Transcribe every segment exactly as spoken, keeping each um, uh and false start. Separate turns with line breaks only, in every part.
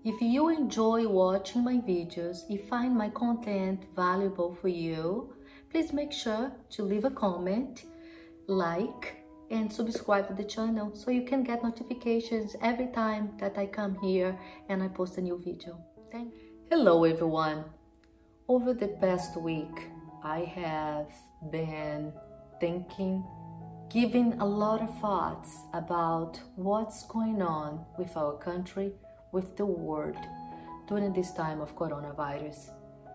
If you enjoy watching my videos, if find my content valuable for you, please make sure to leave a comment, like, and subscribe to the channel so you can get notifications every time that I come here and I post a new video. Thank you. Hello everyone. Over the past week, I have been thinking, giving a lot of thoughts about what's going on with our country, with the world during this time of coronavirus.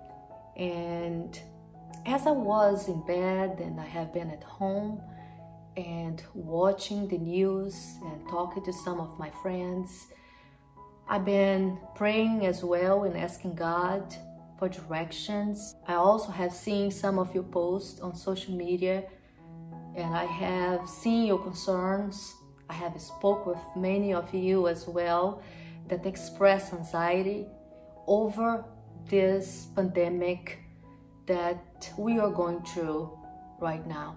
And as I was in bed and I have been at home and watching the news and talking to some of my friends, I've been praying as well and asking God for directions. I also have seen some of your posts on social media and I have seen your concerns. I have spoke with many of you as well that express anxiety over this pandemic that we are going through right now.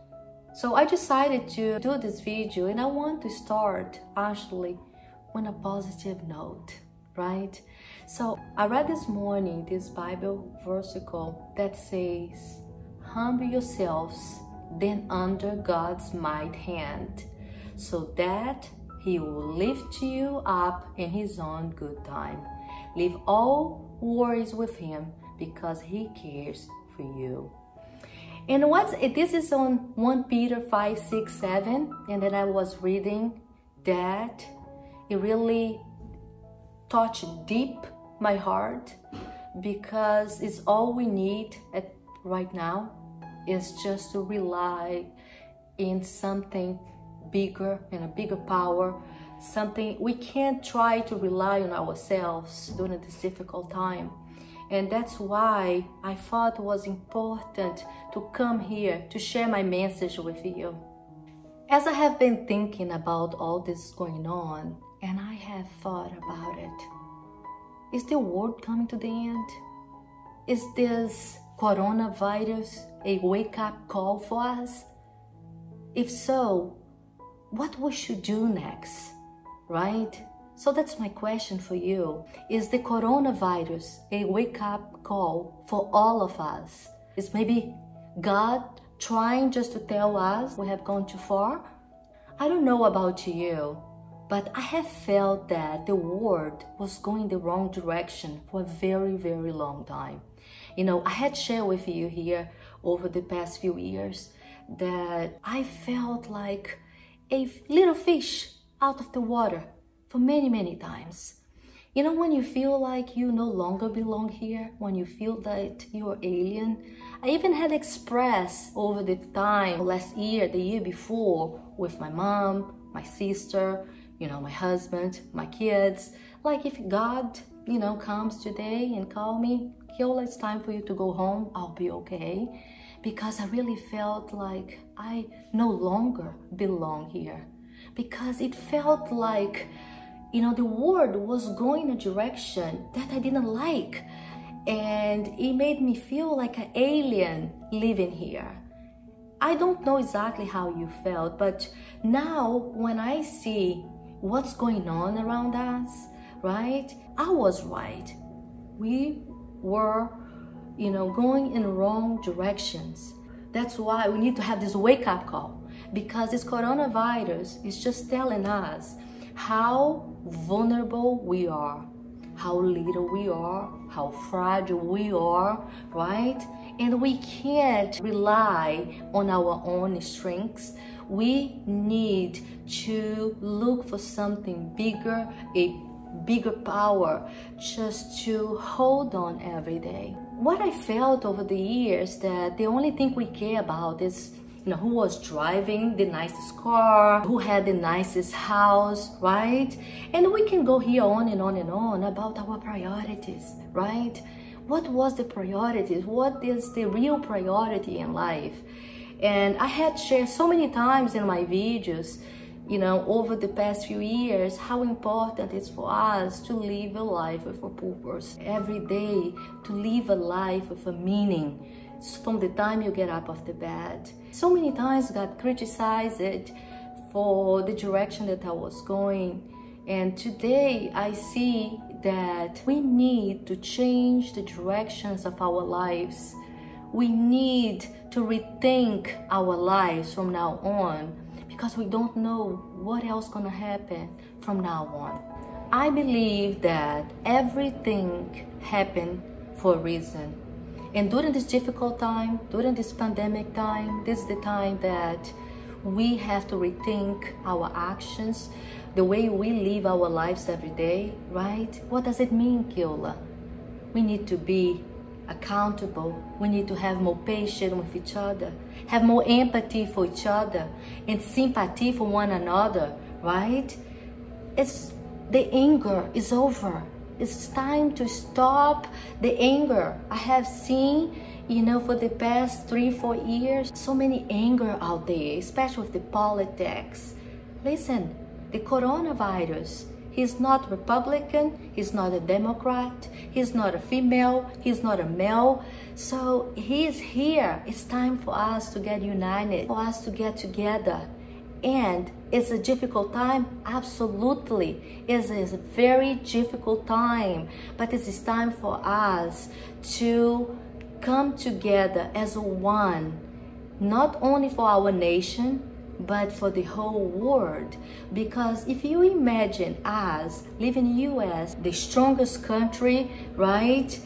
So I decided to do this video, and I want to start actually on a positive note, right? So I read this morning this Bible versicle that says, "Humble yourselves then under God's mighty hand, so that He will lift you up in His own good time. Leave all worries with Him because He cares for you." And what's this is on First Peter five, six, seven, and then I was reading that it really touched deep my heart, because it's all we need at right now is just to rely in something bigger and a bigger power, something we can't try to rely on ourselves during this difficult time. And that's why I thought it was important to come here to share my message with you. As I have been thinking about all this going on, and I have thought about it, is the world coming to the end? Is this coronavirus a wake-up call for us? If so, what we should do next, right? So that's my question for you. Is the coronavirus a wake-up call for all of us? Is maybe God trying just to tell us we have gone too far? I don't know about you, but I have felt that the world was going the wrong direction for a very, very long time. You know, I had shared with you here over the past few years that I felt like a little fish out of the water for many, many times. You know, when you feel like you no longer belong here, when you feel that you're alien. I even had expressed over the time, last year, the year before, with my mom, my sister, you know, my husband, my kids, like if God, you know, comes today and call me, Keula, it's time for you to go home, I'll be okay. Because I really felt like I no longer belong here. Because it felt like, you know, the world was going a direction that I didn't like. And it made me feel like an alien living here. I don't know exactly how you felt, but now when I see what's going on around us, right? I was right. We were, you know, going in the wrong directions. That's why we need to have this wake-up call, because this coronavirus is just telling us how vulnerable we are, how little we are, how fragile we are, right? And we can't rely on our own strengths. We need to look for something bigger, a bigger power, just to hold on every day. What I felt over the years that the only thing we care about is, you know, who was driving the nicest car, who had the nicest house, right? And we can go here on and on and on about our priorities, right? What was the priorities? What is the real priority in life? And I had shared so many times in my videos, you know, over the past few years, how important it is for us to live a life with a purpose every day, to live a life with a meaning from the time you get up off the bed. So many times God criticized it for the direction that I was going, And today I see that we need to change the directions of our lives. We need to rethink our lives from now on, because we don't know what else gonna happen from now on. I believe that everything happened for a reason. And during this difficult time, during this pandemic time, this is the time that we have to rethink our actions, the way we live our lives every day, right? What does it mean, Keula? We need to be accountable. We need to have more patience with each other, have more empathy for each other, and sympathy for one another, right? It's the anger is over. It's time to stop the anger. I have seen, you know, for the past three, four years, so many anger out there, especially with the politics. Listen, the coronavirus, he's not Republican, he's not a Democrat, he's not a female, he's not a male. So he's here. It's time for us to get united, for us to get together. And it's a difficult time, absolutely. It's a very difficult time, but it is time for us to come together as one, not only for our nation, but for the whole world. Because if you imagine us living in the U S, the strongest country, right,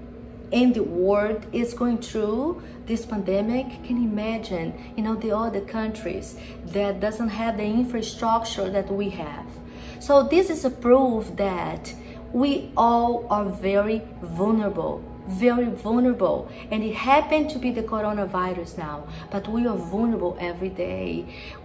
in the world is going through this pandemic, can you imagine, you know, the other countries that doesn't have the infrastructure that we have. So this is a proof that we all are very vulnerable, very vulnerable. And it happened to be the coronavirus now, but we are vulnerable every day.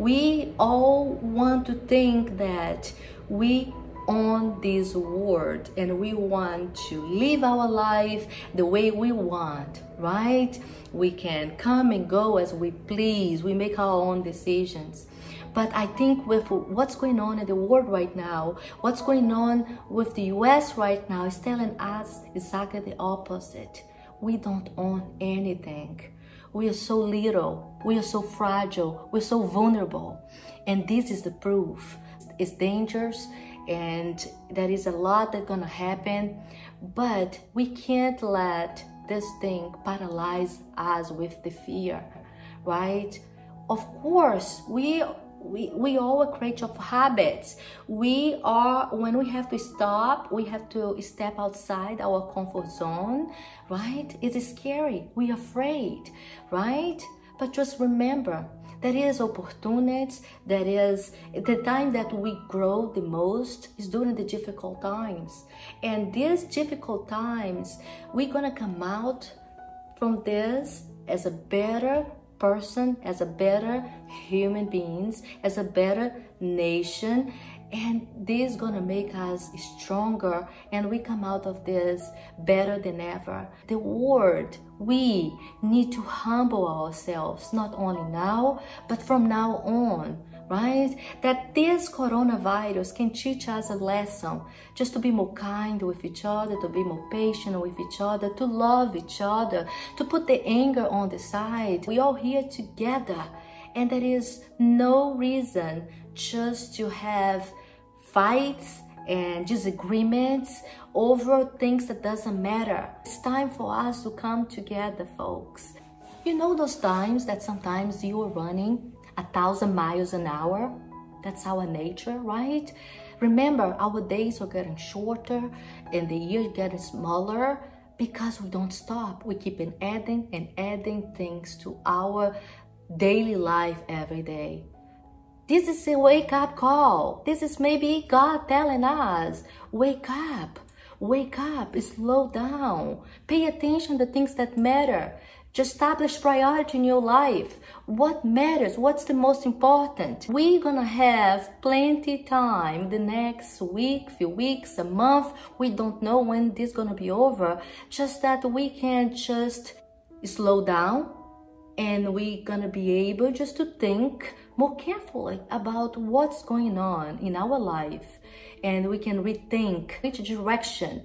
We all want to think that we on this world and we want to live our life the way we want, right? We can come and go as we please. We make our own decisions. But I think with what's going on in the world right now, what's going on with the U S right now is telling us exactly the opposite. We don't own anything. We are so little, we are so fragile, we're so vulnerable. And this is the proof. It's dangerous, and there is a lot that's gonna happen, but we can't let this thing paralyze us with the fear, right? Of course, we we we all are creatures of habits. We are, when we have to stop, we have to step outside our comfort zone, right? It's scary, we're afraid, right? But just remember, there is opportunities, that is the time that we grow the most is during the difficult times. And these difficult times, we're gonna come out from this as a better person, as a better human beings, as a better nation. And this is gonna make us stronger, and we come out of this better than ever. The world, we need to humble ourselves, not only now, but from now on, right? That this coronavirus can teach us a lesson, just to be more kind with each other, to be more patient with each other, to love each other, to put the anger on the side. We all here together, and there is no reason just to have fights and disagreements over things that doesn't matter. It's time for us to come together, folks. You know those times that sometimes you are running a thousand miles an hour? That's our nature, right? Remember, our days are getting shorter and the year getting smaller because we don't stop. We keep on adding and adding things to our daily life every day. This is a wake-up call. This is maybe God telling us, wake up, wake up, slow down, pay attention to things that matter. Just establish priority in your life. What matters? What's the most important? We're gonna have plenty time the next week, few weeks, a month. We don't know when this is gonna be over. Just that we can just slow down, and we're gonna be able just to think more carefully about what's going on in our life, and we can rethink which direction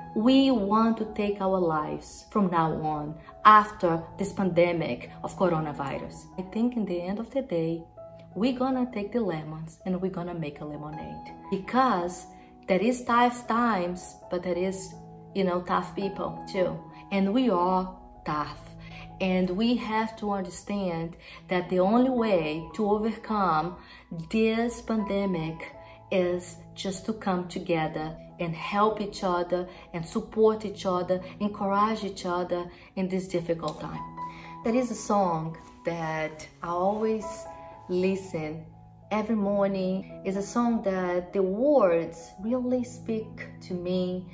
we want to take our lives from now on after this pandemic of coronavirus. I think in the end of the day, we're gonna take the lemons and we're gonna make a lemonade. Because there is tough times, but there is, you know, tough people too. And we are tough. And we have to understand that the only way to overcome this pandemic is just to come together and help each other and support each other, encourage each other in this difficult time. There is a song that I always listen every morning. It's a song that the words really speak to me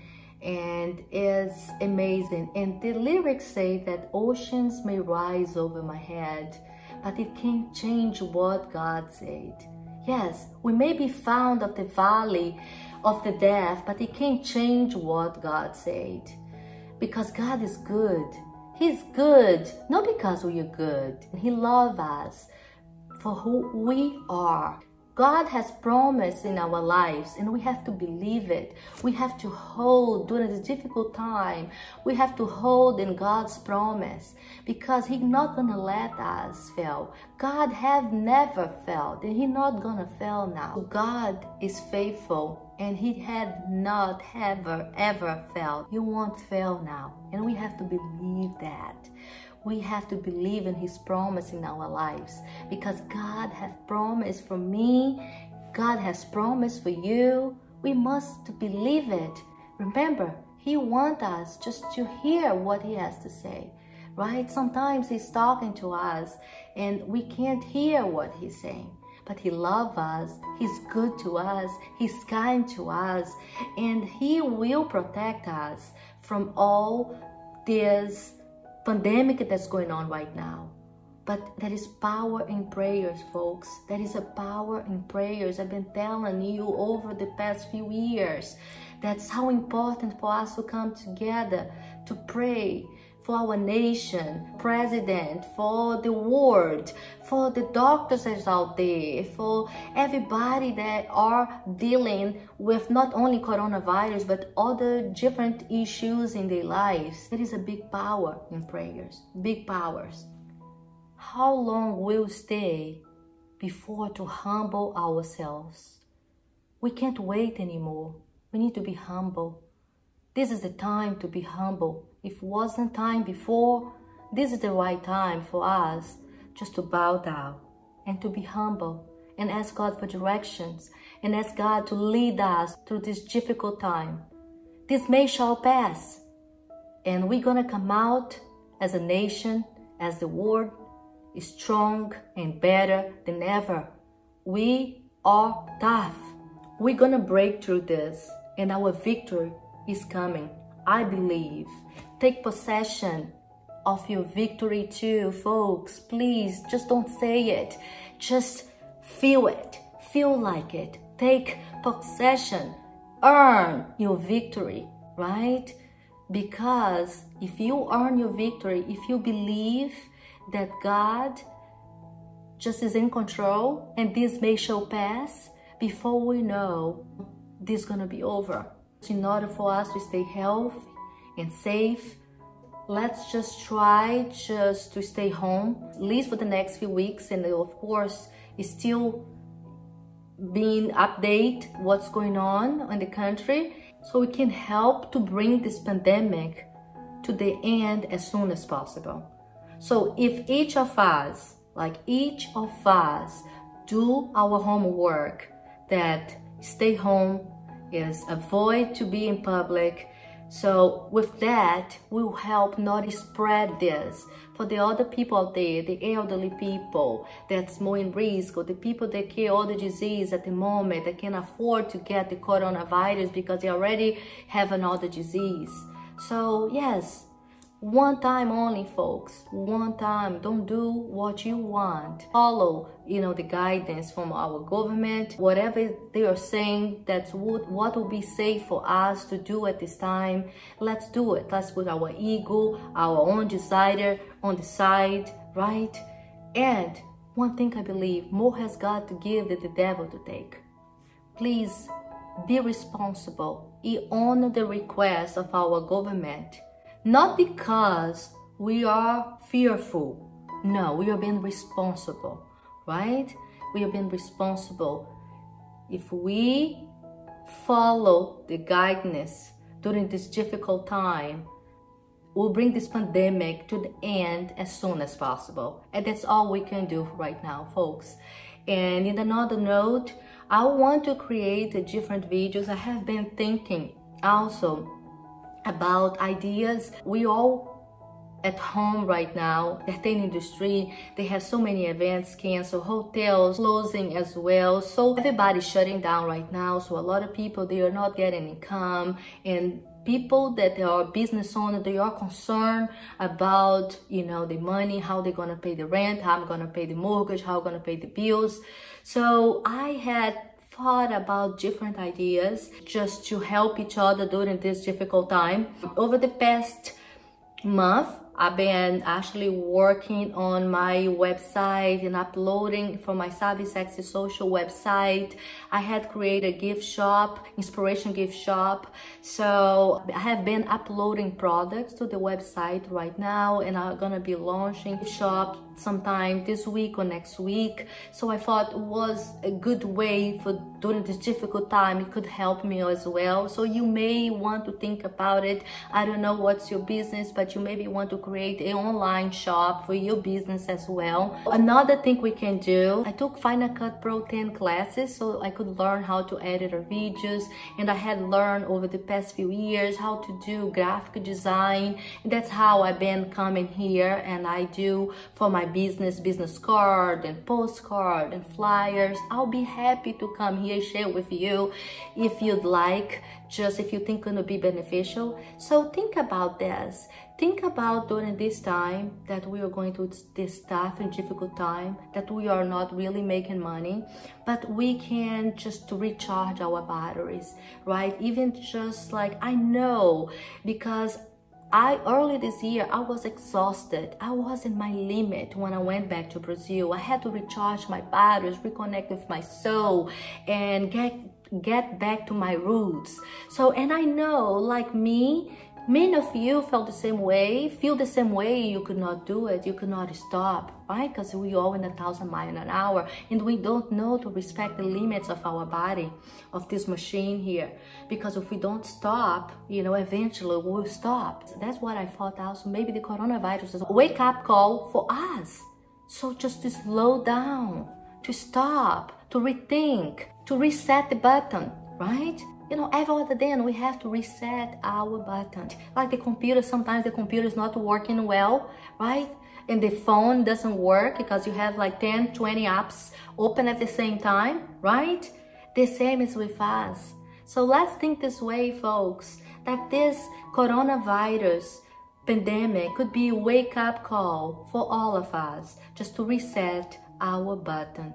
and is amazing. And the lyrics say that oceans may rise over my head, but it can't change what God said. Yes, we may be found of the valley of the death, but it can't change what God said. Because God is good. He's good, not because we are good. He loves us for who we are. God has promised in our lives, and we have to believe it. We have to hold during this difficult time. We have to hold in God's promise, because He's not gonna let us fail. God have never failed, and He's not gonna fail now. God is faithful, and He had not ever, ever failed. He won't fail now, and we have to believe that. We have to believe in His promise in our lives, because God has promised for me, God has promised for you. We must believe it. Remember, He wants us just to hear what He has to say, right? Sometimes He's talking to us and we can't hear what He's saying. But He loves us, He's good to us, He's kind to us, and He will protect us from all this pandemic that's going on right now. But there is power in prayers, folks. There is a power in prayers. I've been telling you over the past few years. That's how important for us to come together to pray for our nation, president, for the world, for the doctors that's out there, for everybody that are dealing with not only coronavirus, but other different issues in their lives. There is a big power in prayers, big powers. How long will we stay before to humble ourselves? We can't wait anymore. We need to be humble. This is the time to be humble. If it wasn't time before, this is the right time for us just to bow down and to be humble and ask God for directions and ask God to lead us through this difficult time. This may shall pass, and we're gonna come out as a nation, as the world, strong and better than ever. We are tough. We're gonna break through this, and our victory is coming. I believe. Take possession of your victory too, folks. Please, just don't say it. Just feel it. Feel like it. Take possession. Earn your victory, right? Because if you earn your victory, if you believe that God just is in control and this may shall pass, before we know, this is gonna be over. In order for us to stay healthy and safe, let's just try just to stay home, at least for the next few weeks, and of course, still being update what's going on in the country, so we can help to bring this pandemic to the end as soon as possible. So if each of us, like each of us, do our homework, that stay home, is avoid to be in public. So with that, we'll help not spread this for the other people out there, the elderly people that's more in risk, or the people that carry all the disease at the moment, that can afford to get the coronavirus because they already have another disease. So yes, one time only, folks, one time. Don't do what you want. Follow, you know, the guidance from our government, whatever they are saying, that's what, what will be safe for us to do at this time. Let's do it. Let's put our ego, our own desire on the side, right? And one thing I believe, more has God to give than the devil to take. Please be responsible. Honor the request of our government. Not because we are fearful. No, we are being responsible, right? we have been responsible. If we follow the guidance during this difficult time, we'll bring this pandemic to the end as soon as possible. And that's all we can do right now, folks. And in another note, I want to create a different videos. I have been thinking also about ideas. We all at home right now, the entertainment industry, they have so many events canceled, hotels closing as well. So everybody's shutting down right now. So a lot of people, they are not getting income, and people that are business owners, they are concerned about, you know, the money, how they're gonna pay the rent, how I'm gonna pay the mortgage, how I'm gonna pay the bills. So I had thought about different ideas just to help each other during this difficult time. Over the past month, I've been actually working on my website and uploading from my Savvy Sexy Social website. I had created a gift shop, inspiration gift shop. So I have been uploading products to the website right now, and I'm gonna be launching a shop sometime this week or next week. So I thought it was a good way for during this difficult time, it could help me as well. So you may want to think about it. I don't know what's your business, but you maybe want to create an online shop for your business as well. Another thing we can do, I took Final Cut Pro ten classes so I could learn how to edit our videos, and I had learned over the past few years how to do graphic design, and that's how I've been coming here, and I do for my business business card and postcard and flyers. I'll be happy to come here share with you if you'd like, just if you think it's gonna be beneficial. So think about this. Think about during this time that we are going through this tough and difficult time, that we are not really making money, but we can just recharge our batteries, right? Even just like, I know, because I early this year, I was exhausted. I was in my limit when I went back to Brazil. I had to recharge my batteries, reconnect with my soul, and get get back to my roots. So, and I know, like me, many of you felt the same way, feel the same way. You could not do it, you could not stop, right? Because we all in a thousand miles an hour, and we don't know to respect the limits of our body, of this machine here. Because if we don't stop, you know, eventually we'll stop. So that's what I thought also. Maybe the coronavirus is a wake-up call for us. So just to slow down, to stop, to rethink, to reset the button, right? You know, every other day we have to reset our button. Like the computer, sometimes the computer is not working well, right? And the phone doesn't work because you have like ten, twenty apps open at the same time, right? The same is with us. So let's think this way, folks, that this coronavirus pandemic could be a wake-up call for all of us, just to reset our button.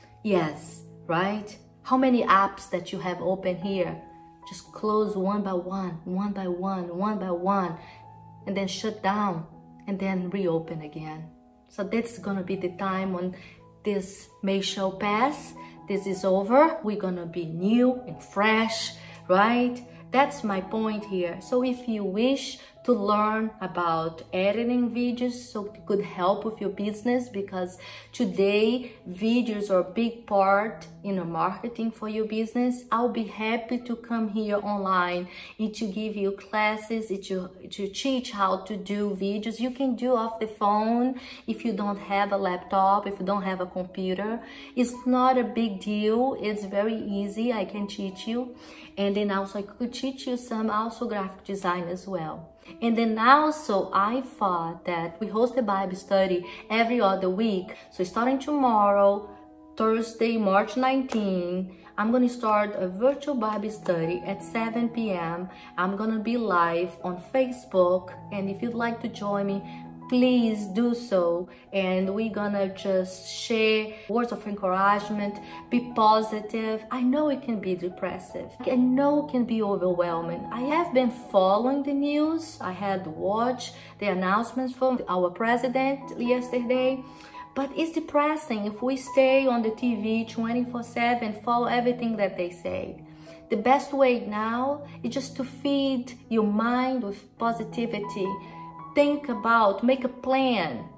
Yes, right? How many apps that you have open here? Just close one by one, one by one, one by one, and then shut down, and then reopen again. So that's gonna be the time when this may shall pass. This is over. We're gonna be new and fresh, right? That's my point here. So if you wish to learn about editing videos, so it could help with your business, because today videos are a big part in the marketing for your business, I'll be happy to come here online and to give you classes, to, to teach how to do videos. You can do off the phone if you don't have a laptop, if you don't have a computer. It's not a big deal. It's very easy. I can teach you. And then also I could teach you some also graphic design as well. And then also I thought that we host a Bible study every other week. So starting tomorrow, Thursday, March nineteenth, I'm going to start a virtual Bible study at seven p m I'm going to be live on Facebook. And if you'd like to join me, please do so. And we're gonna just share words of encouragement, be positive. I know it can be depressive. I know it can be overwhelming. I have been following the news. I had watched the announcements from our president yesterday. But it's depressing if we stay on the T V twenty-four seven, follow everything that they say. The best way now is just to feed your mind with positivity. Think about, make a plan,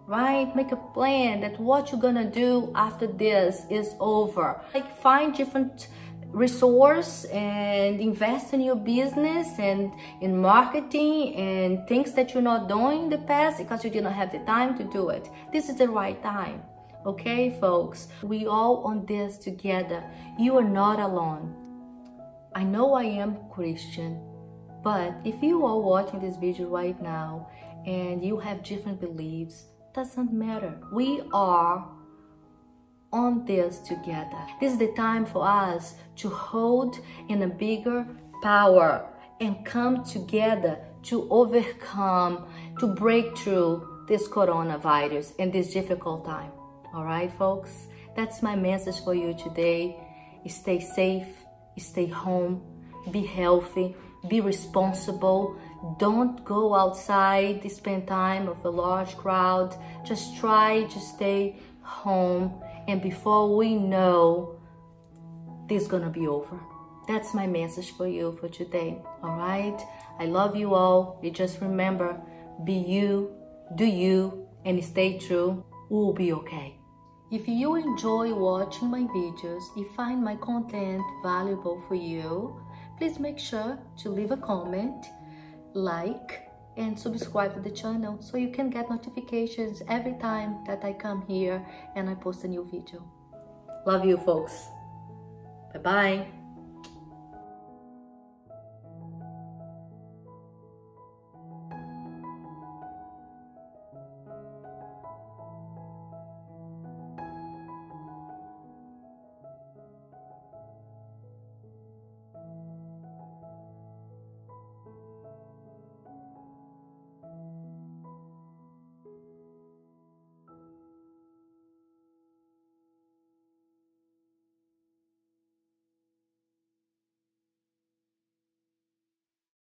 right? Make a plan that what you're gonna do after this is over. Like find different resource and invest in your business and in marketing and things that you're not doing in the past because you didn't have the time to do it. This is the right time. Okay, folks, we all on this together. You are not alone. I know I am Christian, but if you are watching this video right now and you have different beliefs, doesn't matter. We are on this together. This is the time for us to hold in a bigger power and come together to overcome, to break through this coronavirus in this difficult time. All right, folks, that's my message for you today. Stay safe, stay home, be healthy, be responsible. Don't go outside, spend time with a large crowd. Just try to stay home. And before we know, this is gonna be over. That's my message for you for today, all right? I love you all. You just remember, be you, do you, and stay true. We'll be okay. If you enjoy watching my videos, you find my content valuable for you, please make sure to leave a comment, like, and subscribe to the channel so you can get notifications every time that I come here and I post a new video. Love you, folks. Bye-bye.